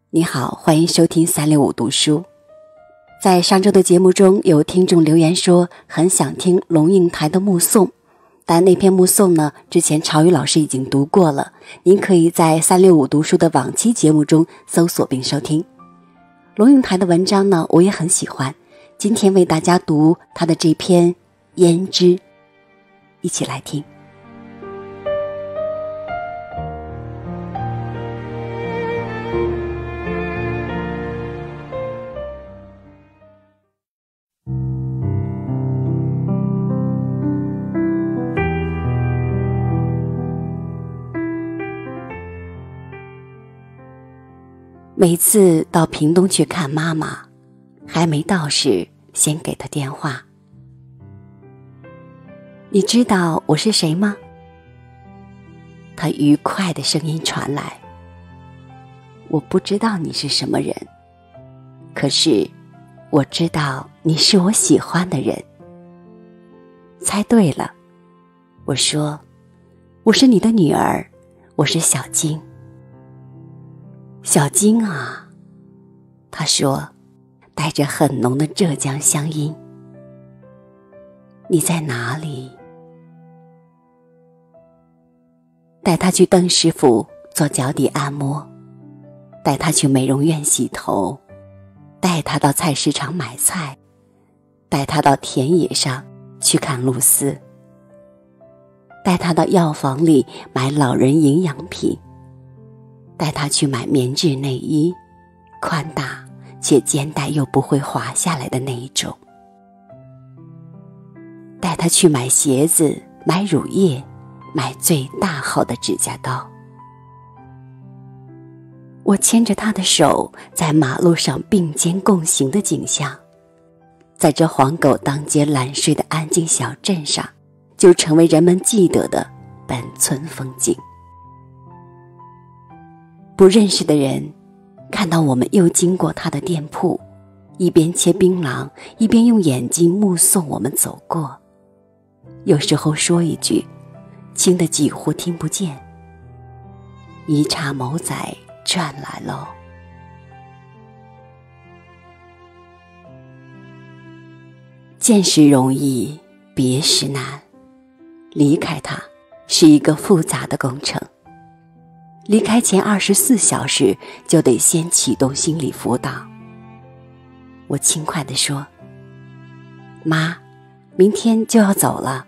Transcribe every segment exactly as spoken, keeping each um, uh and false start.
你好，欢迎收听三六五读书。在上周的节目中，有听众留言说很想听龙应台的目送，但那篇目送呢，之前朝宇老师已经读过了，您可以在三六五读书的往期节目中搜索并收听。龙应台的文章呢，我也很喜欢，今天为大家读他的这篇《胭脂》，一起来听。每次到屏东去看妈妈，还没到时先给她电话。你知道我是谁吗？她愉快的声音传来。我不知道你是什么人，可是我知道你是我喜欢的人。猜对了，我说，我是你的女儿，我是小金。小金啊，他说，带着很浓的浙江乡音。你在哪里？带他去邓师傅做脚底按摩，带他去美容院洗头，带他到菜市场买菜，带他到田野上去看露丝，带他到药房里买老人营养品，带他去买棉质内衣，宽大且肩带又不会滑下来的那一种，带他去买鞋子，买乳液，买最大号的指甲刀。我牵着他的手，在马路上并肩共行的景象，在这黄狗当街懒睡的安静小镇上，就成为人们记得的本村风景。不认识的人看到我们又经过他的店铺，一边切槟榔，一边用眼睛目送我们走过，有时候说一句轻得几乎听不见，一叉某仔赚来喽。见时容易，别时难，离开他是一个复杂的工程。离开前二十四小时就得先启动心理辅导。我轻快地说，妈，明天就要走了。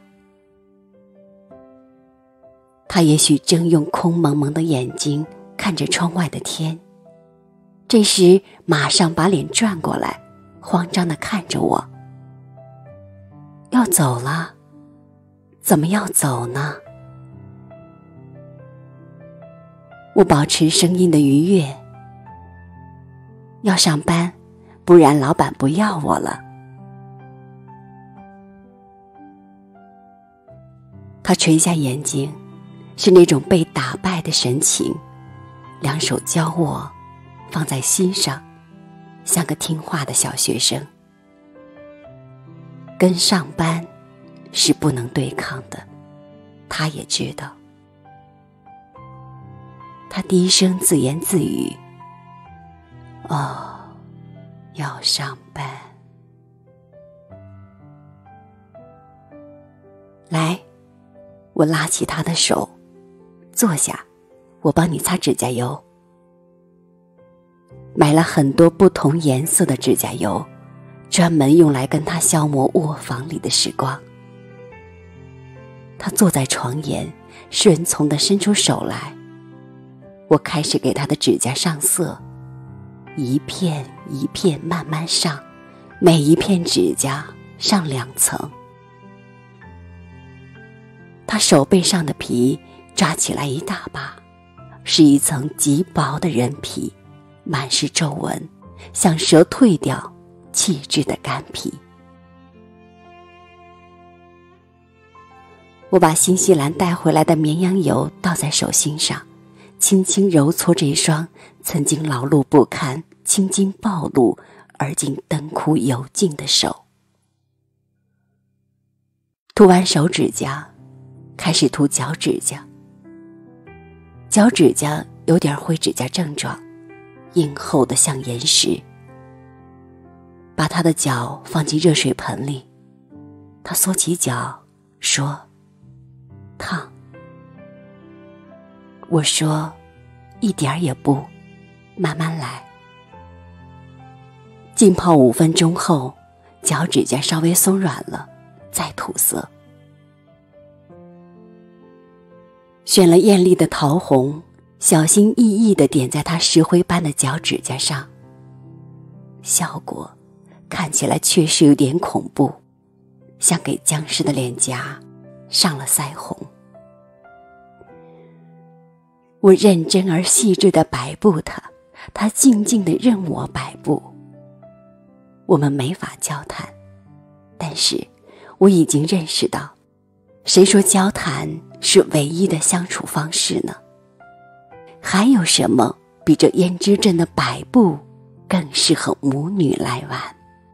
他也许正用空蒙蒙的眼睛看着窗外的天，这时马上把脸转过来，慌张地看着我。要走了？怎么要走呢？我保持声音的愉悦。要上班，不然老板不要我了。他垂下眼睛，是那种被打败的神情，两手交握，放在心上，像个听话的小学生。跟上班是不能对抗的，他也知道。他低声自言自语，哦，要上班。来，我拉起他的手，坐下，我帮你擦指甲油。买了很多不同颜色的指甲油，专门用来跟他消磨卧房里的时光。他坐在床沿，顺从地伸出手来，我开始给他的指甲上色，一片一片慢慢上，每一片指甲上两层。他手背上的皮抓起来一大把，是一层极薄的人皮，满是皱纹，像蛇蜕掉气质的干皮。我把新西兰带回来的绵羊油倒在手心上，轻轻揉搓这双曾经劳碌不堪、青筋暴露而今灯枯油尽的手。涂完手指甲，开始涂脚指甲。脚指甲有点灰指甲症状， 硬厚的像岩石。把他的脚放进热水盆里，他缩起脚说：烫。我说：一点儿也不，慢慢来。浸泡五分钟后，脚趾甲稍微松软了，再涂色。选了艳丽的桃红，小心翼翼地点在他石灰般的脚趾甲上，效果看起来确实有点恐怖，像给僵尸的脸颊上了腮红。我认真而细致地摆布他，他静静地任我摆布。我们没法交谈，但是我已经认识到，谁说交谈是唯一的相处方式呢？还有什么比这胭脂阵的摆布更适合母女来玩？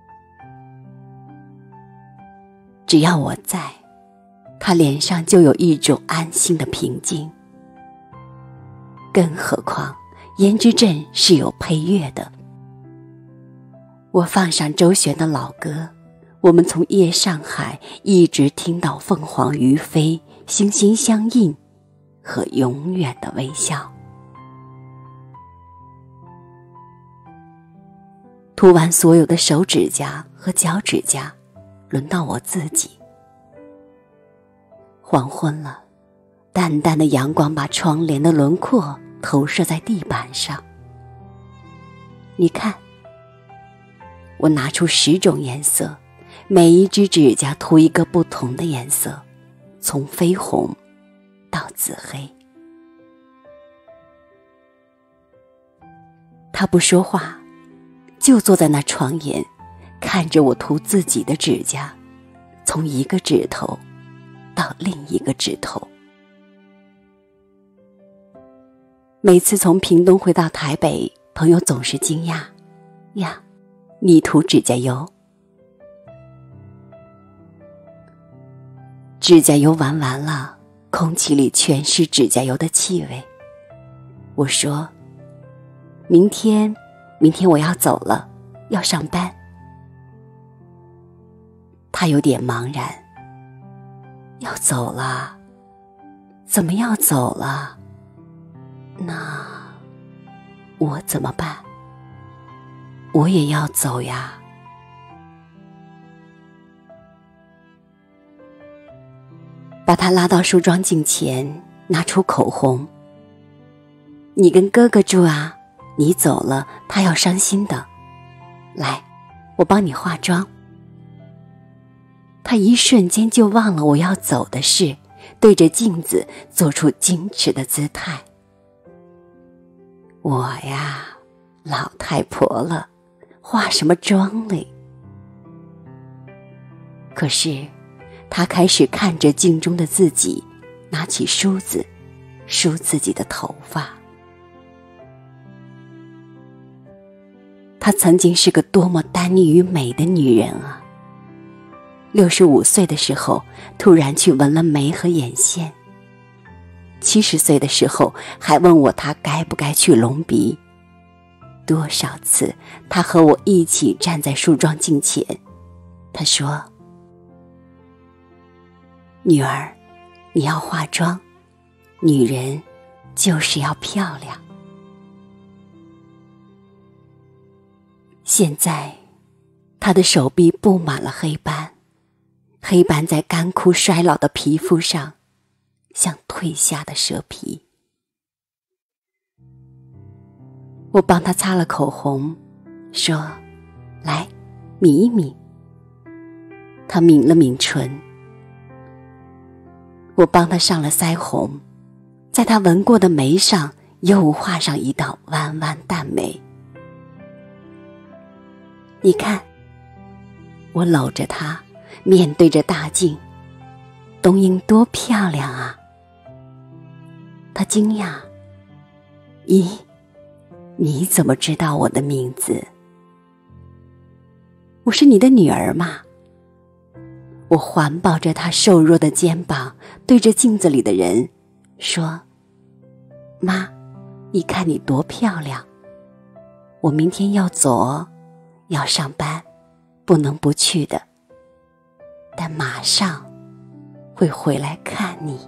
只要我在，他脸上就有一种安心的平静。更何况胭脂阵是有配乐的，我放上周璇的老歌，我们从夜上海一直听到凤凰于飞，心心相印和永远的微笑。涂完所有的手指甲和脚指甲，轮到我自己。黄昏了，淡淡的阳光把窗帘的轮廓投射在地板上。你看，我拿出十种颜色，每一只指甲涂一个不同的颜色，从绯红到紫黑。他不说话，就坐在那床沿，看着我涂自己的指甲，从一个指头到另一个指头。每次从屏东回到台北，朋友总是惊讶：呀，你涂指甲油？指甲油玩完了，空气里全是指甲油的气味。我说：明天，明天我要走了，要上班。他有点茫然。要走了？怎么要走了？那我怎么办？我也要走呀。把他拉到梳妆镜前，拿出口红。你跟哥哥住啊，你走了他要伤心的。来，我帮你化妆。他一瞬间就忘了我要走的事，对着镜子做出矜持的姿态。我呀，老太婆了，化什么妆嘞？可是他开始看着镜中的自己，拿起梳子梳自己的头发。她曾经是个多么耽溺于美的女人啊！六十五岁的时候，突然去纹了眉和眼线。七十岁的时候，还问我她该不该去隆鼻。多少次，她和我一起站在梳妆镜前，她说：女儿，你要化妆，女人就是要漂亮。现在，她的手臂布满了黑斑，黑斑在干枯衰老的皮肤上，像褪下的蛇皮。我帮她擦了口红，说：来，抿一抿。她抿了抿唇。我帮她上了腮红，在她纹过的眉上又画上一道弯弯淡眉。你看，我搂着她，面对着大镜，冬英多漂亮啊！她惊讶：咦，你怎么知道我的名字？我是你的女儿嘛。我环抱着她瘦弱的肩膀，对着镜子里的人说：妈，你看你多漂亮。 我明天要走哦，要上班，不能不去的，但马上会回来看你。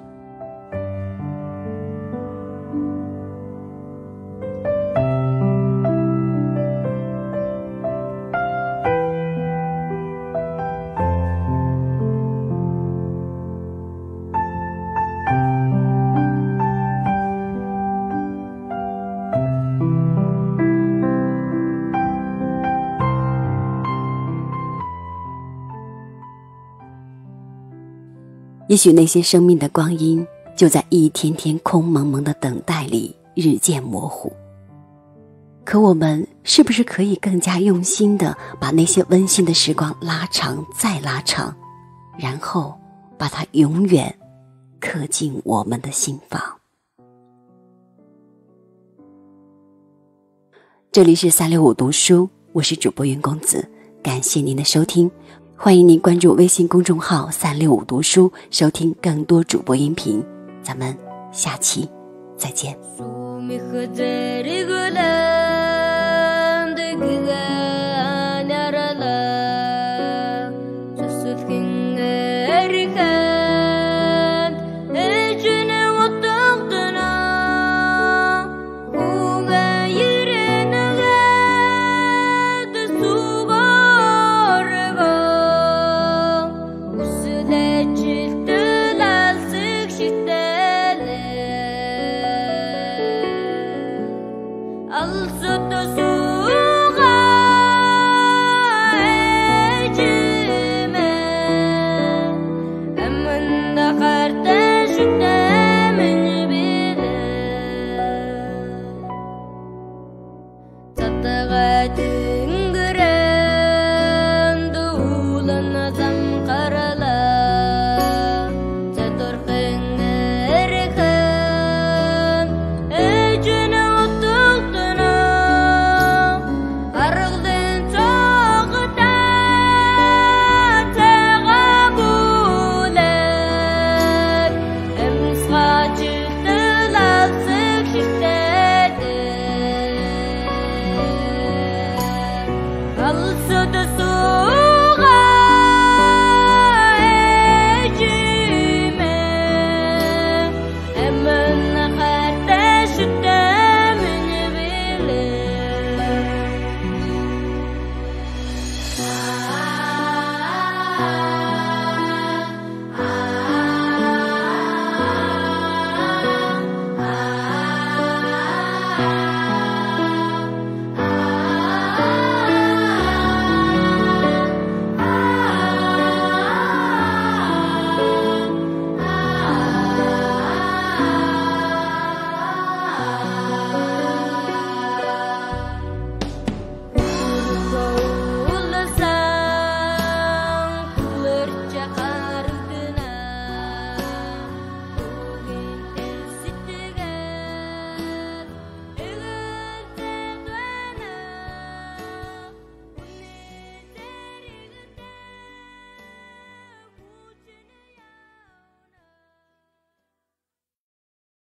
也许那些生命的光阴就在一天天空蒙蒙的等待里日渐模糊，可我们是不是可以更加用心地把那些温馨的时光拉长再拉长，然后把它永远刻进我们的心房。这里是三六五读书，我是主播云公子，感谢您的收听，欢迎您关注微信公众号三六五读书，收听更多主播音频。咱们下期再见。